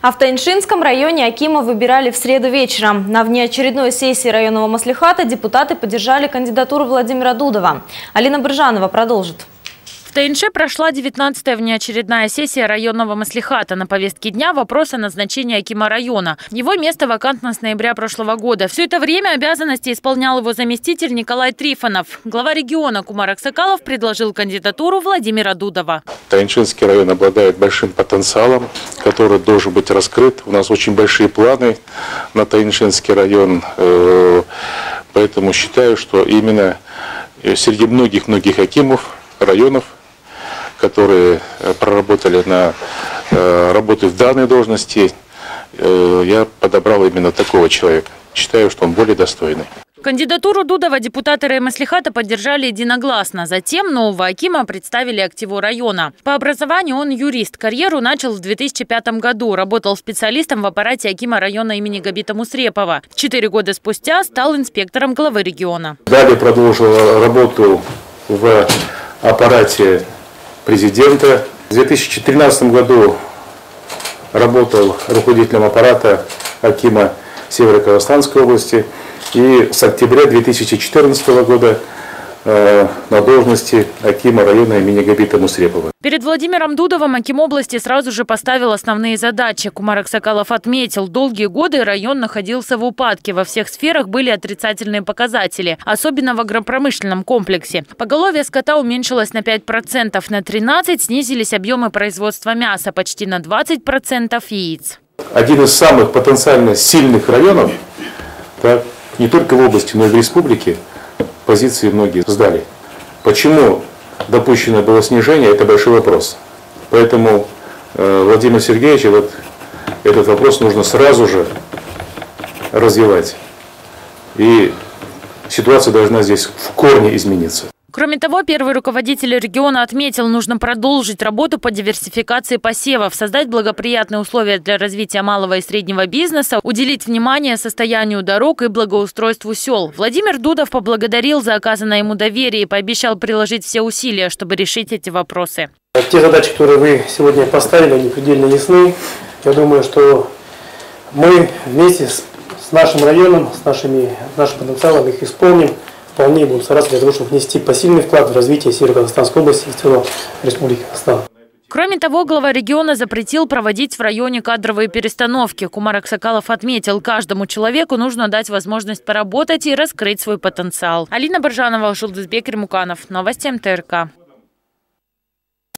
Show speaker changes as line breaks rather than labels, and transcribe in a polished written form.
А в Тайншинском районе акима выбирали в среду вечером. На внеочередной сессии районного маслихата депутаты поддержали кандидатуру Владимира Дудова. Алина Брыжанова продолжит.
В Тайнше прошла 19-я внеочередная сессия районного маслихата. На повестке дня вопрос о назначении акима района. Его место вакантно с ноября прошлого года. Все это время обязанности исполнял его заместитель Николай Трифонов. Глава региона Кумар Аксакалов предложил кандидатуру Владимира Дудова.
Тайншинский район обладает большим потенциалом, который должен быть раскрыт. У нас очень большие планы на Тайншинский район. Поэтому считаю, что именно среди многих акимов районов, которые проработали работают в данной должности, я подобрал именно такого человека. Считаю, что он более достойный.
Кандидатуру Дудова депутаты раймаслихата поддержали единогласно. Затем нового акима представили активу района. По образованию он юрист. Карьеру начал в 2005 году. Работал специалистом в аппарате акима района имени Габита Мусрепова. 4 года спустя стал инспектором главы региона.
Далее продолжил работу в аппарате президента. В 2013 году работал руководителем аппарата акима Северо-Казахстанской области и с октября 2014 года на должности акима района имени Габита Мусрепова.
Перед Владимиром Дудовым аким области сразу же поставил основные задачи. Кумар Аксакалов отметил, долгие годы район находился в упадке. Во всех сферах были отрицательные показатели, особенно в агропромышленном комплексе. Поголовье скота уменьшилось на 5%, на 13% снизились объемы производства мяса, почти на 20% яиц.
Один из самых потенциально сильных районов, так, не только в области, но и в республике, позиции многие сдали. Почему допущено было снижение, это большой вопрос. Поэтому Владимир Сергеевич, этот вопрос нужно сразу же развивать. И ситуация должна здесь в корне измениться.
Кроме того, первый руководитель региона отметил, нужно продолжить работу по диверсификации посевов, создать благоприятные условия для развития малого и среднего бизнеса, уделить внимание состоянию дорог и благоустройству сел. Владимир Дудов поблагодарил за оказанное ему доверие и пообещал приложить все усилия, чтобы решить эти вопросы.
Те задачи, которые вы сегодня поставили, они предельно ясны. Я думаю, что мы вместе с нашим районом, с нашим потенциалом их исполним. Вполне будем стараться для того, чтобы внести посильный вклад в развитие Северо-Казахстанской области и в целом Республики Казахстан.
Кроме того, глава региона запретил проводить в районе кадровые перестановки. Кумар Аксакалов отметил, каждому человеку нужно дать возможность поработать и раскрыть свой потенциал. Алина Брыжанова, Жулдызбек Ремуканов. Новости МТРК.